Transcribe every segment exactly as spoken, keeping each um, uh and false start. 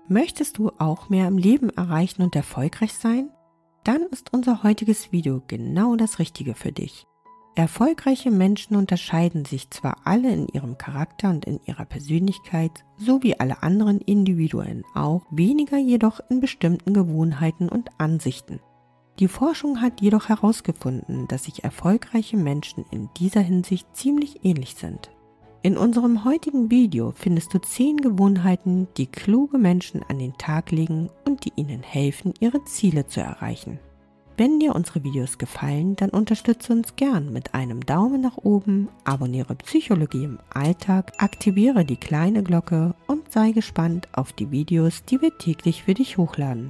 Möchtest du auch mehr im Leben erreichen und erfolgreich sein? Dann ist unser heutiges Video genau das Richtige für dich. Erfolgreiche Menschen unterscheiden sich zwar alle in ihrem Charakter und in ihrer Persönlichkeit, so wie alle anderen Individuen auch, weniger jedoch in bestimmten Gewohnheiten und Ansichten. Die Forschung hat jedoch herausgefunden, dass sich erfolgreiche Menschen in dieser Hinsicht ziemlich ähnlich sind. In unserem heutigen Video findest du zehn Gewohnheiten, die kluge Menschen an den Tag legen und die ihnen helfen, ihre Ziele zu erreichen. Wenn dir unsere Videos gefallen, dann unterstütze uns gern mit einem Daumen nach oben, abonniere Psychologie im Alltag, aktiviere die kleine Glocke und sei gespannt auf die Videos, die wir täglich für dich hochladen.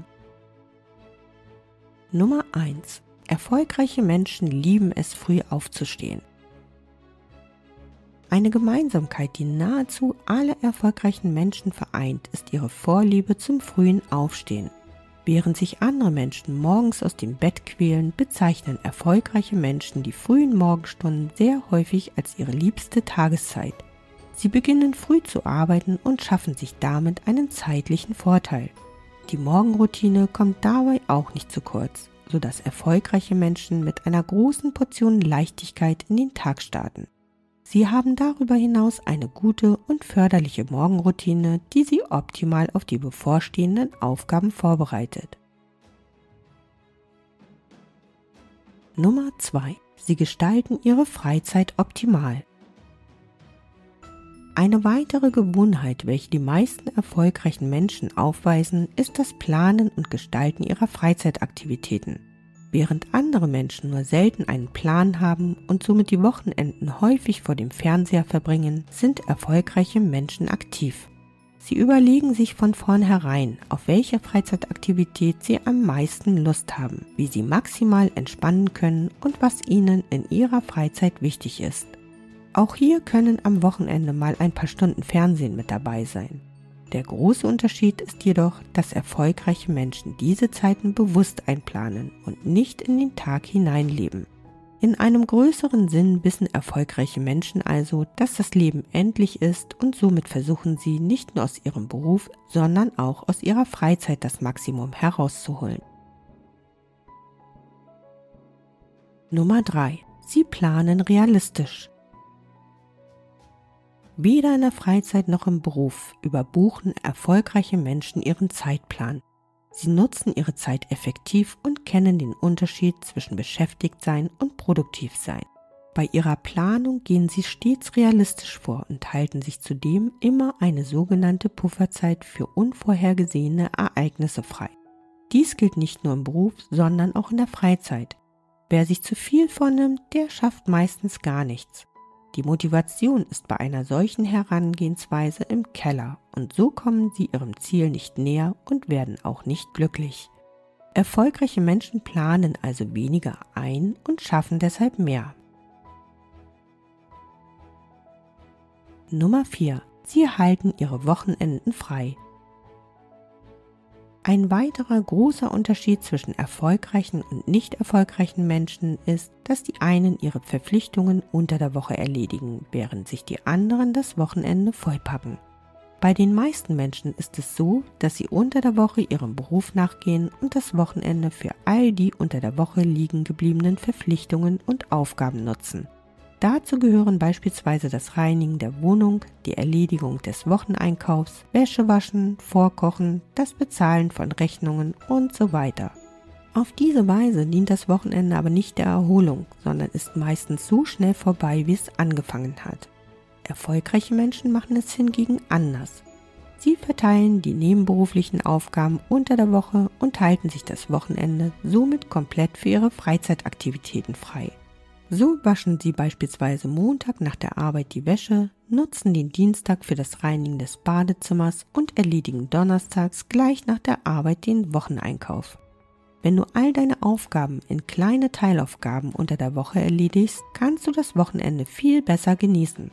Nummer eins. Erfolgreiche Menschen lieben es, früh aufzustehen. Eine Gemeinsamkeit, die nahezu alle erfolgreichen Menschen vereint, ist ihre Vorliebe zum frühen Aufstehen. Während sich andere Menschen morgens aus dem Bett quälen, bezeichnen erfolgreiche Menschen die frühen Morgenstunden sehr häufig als ihre liebste Tageszeit. Sie beginnen früh zu arbeiten und schaffen sich damit einen zeitlichen Vorteil. Die Morgenroutine kommt dabei auch nicht zu kurz, sodass erfolgreiche Menschen mit einer großen Portion Leichtigkeit in den Tag starten. Sie haben darüber hinaus eine gute und förderliche Morgenroutine, die sie optimal auf die bevorstehenden Aufgaben vorbereitet. Nummer zwei. Sie gestalten ihre Freizeit optimal. Eine weitere Gewohnheit, welche die meisten erfolgreichen Menschen aufweisen, ist das Planen und Gestalten ihrer Freizeitaktivitäten. Während andere Menschen nur selten einen Plan haben und somit die Wochenenden häufig vor dem Fernseher verbringen, sind erfolgreiche Menschen aktiv. Sie überlegen sich von vornherein, auf welche Freizeitaktivität sie am meisten Lust haben, wie sie maximal entspannen können und was ihnen in ihrer Freizeit wichtig ist. Auch hier können am Wochenende mal ein paar Stunden Fernsehen mit dabei sein. Der große Unterschied ist jedoch, dass erfolgreiche Menschen diese Zeiten bewusst einplanen und nicht in den Tag hineinleben. In einem größeren Sinn wissen erfolgreiche Menschen also, dass das Leben endlich ist und somit versuchen sie nicht nur aus ihrem Beruf, sondern auch aus ihrer Freizeit das Maximum herauszuholen. Nummer drei. Sie planen realistisch. Weder in der Freizeit noch im Beruf überbuchen erfolgreiche Menschen ihren Zeitplan. Sie nutzen ihre Zeit effektiv und kennen den Unterschied zwischen beschäftigt sein und produktiv sein. Bei ihrer Planung gehen sie stets realistisch vor und halten sich zudem immer eine sogenannte Pufferzeit für unvorhergesehene Ereignisse frei. Dies gilt nicht nur im Beruf, sondern auch in der Freizeit. Wer sich zu viel vornimmt, der schafft meistens gar nichts. Die Motivation ist bei einer solchen Herangehensweise im Keller und so kommen sie ihrem Ziel nicht näher und werden auch nicht glücklich. Erfolgreiche Menschen planen also weniger ein und schaffen deshalb mehr. Nummer vier. Sie halten ihre Wochenenden frei. Ein weiterer großer Unterschied zwischen erfolgreichen und nicht erfolgreichen Menschen ist, dass die einen ihre Verpflichtungen unter der Woche erledigen, während sich die anderen das Wochenende vollpacken. Bei den meisten Menschen ist es so, dass sie unter der Woche ihrem Beruf nachgehen und das Wochenende für all die unter der Woche liegen gebliebenen Verpflichtungen und Aufgaben nutzen. Dazu gehören beispielsweise das Reinigen der Wohnung, die Erledigung des Wocheneinkaufs, Wäsche waschen, Vorkochen, das Bezahlen von Rechnungen und so weiter. Auf diese Weise dient das Wochenende aber nicht der Erholung, sondern ist meistens so schnell vorbei, wie es angefangen hat. Erfolgreiche Menschen machen es hingegen anders. Sie verteilen die nebenberuflichen Aufgaben unter der Woche und halten sich das Wochenende somit komplett für ihre Freizeitaktivitäten frei. So waschen sie beispielsweise Montag nach der Arbeit die Wäsche, nutzen den Dienstag für das Reinigen des Badezimmers und erledigen donnerstags gleich nach der Arbeit den Wocheneinkauf. Wenn du all deine Aufgaben in kleine Teilaufgaben unter der Woche erledigst, kannst du das Wochenende viel besser genießen.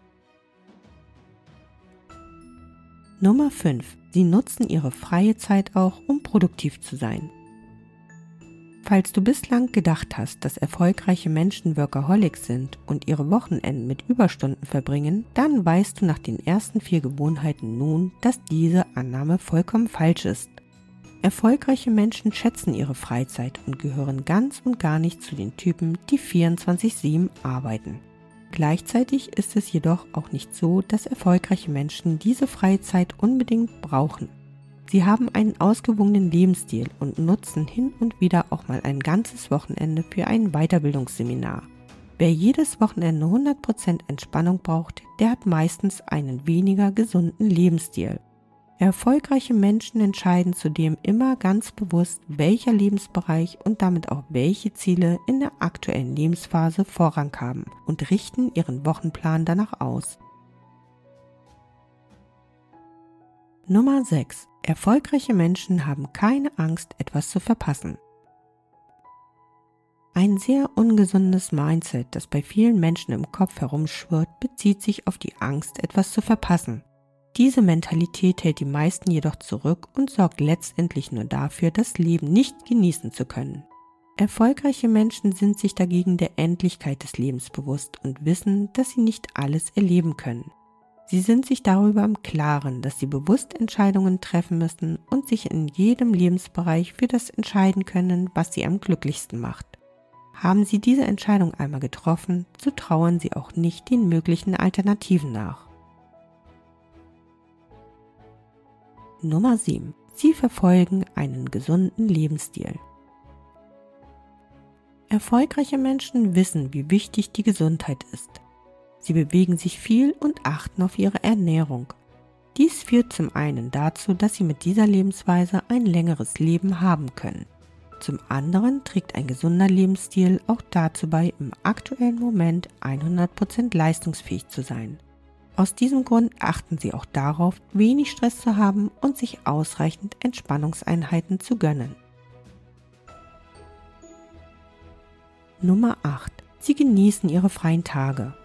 Nummer fünf. Sie nutzen ihre freie Zeit auch, um produktiv zu sein. Falls du bislang gedacht hast, dass erfolgreiche Menschen Workaholics sind und ihre Wochenenden mit Überstunden verbringen, dann weißt du nach den ersten vier Gewohnheiten nun, dass diese Annahme vollkommen falsch ist. Erfolgreiche Menschen schätzen ihre Freizeit und gehören ganz und gar nicht zu den Typen, die vierundzwanzig sieben arbeiten. Gleichzeitig ist es jedoch auch nicht so, dass erfolgreiche Menschen diese Freizeit unbedingt brauchen. Sie haben einen ausgewogenen Lebensstil und nutzen hin und wieder auch mal ein ganzes Wochenende für ein Weiterbildungsseminar. Wer jedes Wochenende hundert Prozent Entspannung braucht, der hat meistens einen weniger gesunden Lebensstil. Erfolgreiche Menschen entscheiden zudem immer ganz bewusst, welcher Lebensbereich und damit auch welche Ziele in der aktuellen Lebensphase Vorrang haben und richten ihren Wochenplan danach aus. Nummer sechs. Erfolgreiche Menschen haben keine Angst, etwas zu verpassen. Ein sehr ungesundes Mindset, das bei vielen Menschen im Kopf herumschwirrt, bezieht sich auf die Angst, etwas zu verpassen. Diese Mentalität hält die meisten jedoch zurück und sorgt letztendlich nur dafür, das Leben nicht genießen zu können. Erfolgreiche Menschen sind sich dagegen der Endlichkeit des Lebens bewusst und wissen, dass sie nicht alles erleben können. Sie sind sich darüber im Klaren, dass sie bewusst Entscheidungen treffen müssen und sich in jedem Lebensbereich für das entscheiden können, was sie am glücklichsten macht. Haben sie diese Entscheidung einmal getroffen, so trauern sie auch nicht den möglichen Alternativen nach. Nummer sieben. Sie verfolgen einen gesunden Lebensstil. Erfolgreiche Menschen wissen, wie wichtig die Gesundheit ist. Sie bewegen sich viel und achten auf ihre Ernährung. Dies führt zum einen dazu, dass sie mit dieser Lebensweise ein längeres Leben haben können. Zum anderen trägt ein gesunder Lebensstil auch dazu bei, im aktuellen Moment hundert Prozent leistungsfähig zu sein. Aus diesem Grund achten sie auch darauf, wenig Stress zu haben und sich ausreichend Entspannungseinheiten zu gönnen. Nummer acht. Sie genießen ihre freien Tage.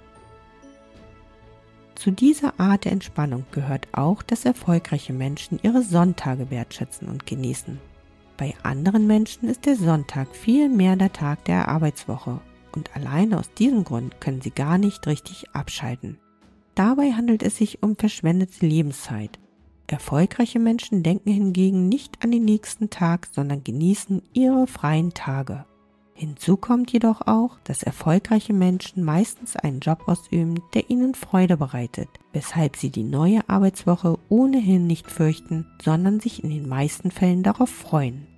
Zu dieser Art der Entspannung gehört auch, dass erfolgreiche Menschen ihre Sonntage wertschätzen und genießen. Bei anderen Menschen ist der Sonntag viel mehr der Tag der Arbeitswoche und alleine aus diesem Grund können sie gar nicht richtig abschalten. Dabei handelt es sich um verschwendete Lebenszeit. Erfolgreiche Menschen denken hingegen nicht an den nächsten Tag, sondern genießen ihre freien Tage. Hinzu kommt jedoch auch, dass erfolgreiche Menschen meistens einen Job ausüben, der ihnen Freude bereitet, weshalb sie die neue Arbeitswoche ohnehin nicht fürchten, sondern sich in den meisten Fällen darauf freuen.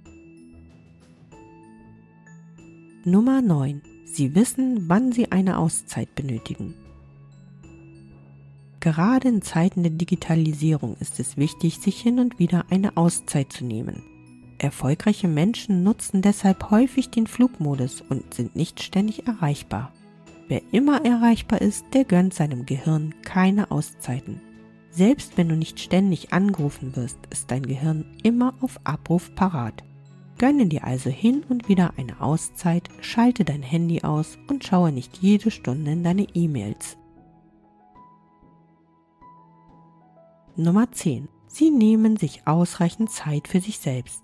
Nummer neun. Sie wissen, wann sie eine Auszeit benötigen. Gerade in Zeiten der Digitalisierung ist es wichtig, sich hin und wieder eine Auszeit zu nehmen. Erfolgreiche Menschen nutzen deshalb häufig den Flugmodus und sind nicht ständig erreichbar. Wer immer erreichbar ist, der gönnt seinem Gehirn keine Auszeiten. Selbst wenn du nicht ständig angerufen wirst, ist dein Gehirn immer auf Abruf parat. Gönne dir also hin und wieder eine Auszeit, schalte dein Handy aus und schaue nicht jede Stunde in deine E-Mails. Nummer zehn. Sie nehmen sich ausreichend Zeit für sich selbst.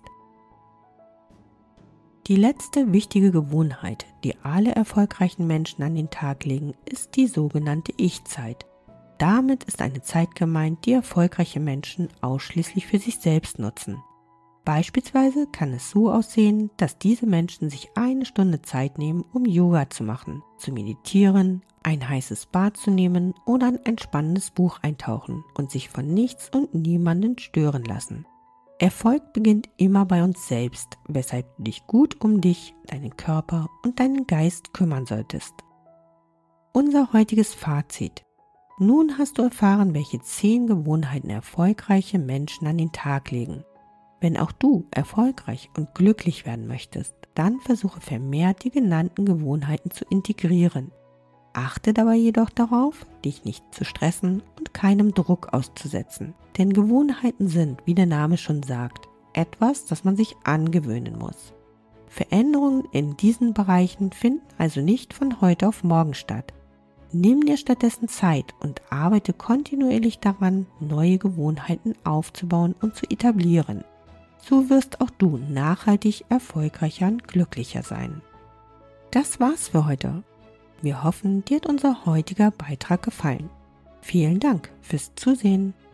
Die letzte wichtige Gewohnheit, die alle erfolgreichen Menschen an den Tag legen, ist die sogenannte Ich-Zeit. Damit ist eine Zeit gemeint, die erfolgreiche Menschen ausschließlich für sich selbst nutzen. Beispielsweise kann es so aussehen, dass diese Menschen sich eine Stunde Zeit nehmen, um Yoga zu machen, zu meditieren, ein heißes Bad zu nehmen oder ein entspannendes Buch eintauchen und sich von nichts und niemanden stören lassen. Erfolg beginnt immer bei uns selbst, weshalb du dich gut um dich, deinen Körper und deinen Geist kümmern solltest. Unser heutiges Fazit. Nun hast du erfahren, welche zehn Gewohnheiten erfolgreiche Menschen an den Tag legen. Wenn auch du erfolgreich und glücklich werden möchtest, dann versuche vermehrt die genannten Gewohnheiten zu integrieren. Achte dabei jedoch darauf, dich nicht zu stressen und keinem Druck auszusetzen, denn Gewohnheiten sind, wie der Name schon sagt, etwas, das man sich angewöhnen muss. Veränderungen in diesen Bereichen finden also nicht von heute auf morgen statt. Nimm dir stattdessen Zeit und arbeite kontinuierlich daran, neue Gewohnheiten aufzubauen und zu etablieren. So wirst auch du nachhaltig erfolgreicher und glücklicher sein. Das war's für heute. Wir hoffen, dir hat unser heutiger Beitrag gefallen. Vielen Dank fürs Zusehen.